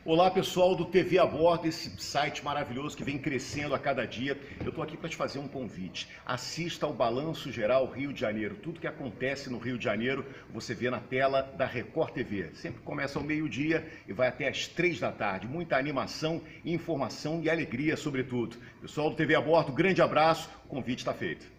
Olá pessoal do TV a Bordo, esse site maravilhoso que vem crescendo a cada dia. Eu estou aqui para te fazer um convite. Assista ao Balanço Geral Rio de Janeiro. Tudo que acontece no Rio de Janeiro você vê na tela da Record TV. Sempre começa ao meio-dia e vai até às 3 da tarde. Muita animação, informação e alegria sobretudo. Pessoal do TV a Bordo, grande abraço, o convite está feito.